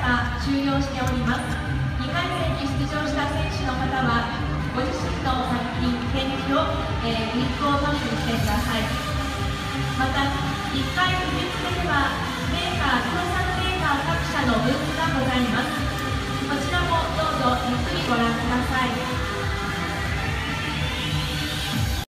が終了しております。2回戦に出場した選手の方はご自身の作品、展示を、クリックを取りにしてください。また1回受付ではメーカー、協賛メーカー各社の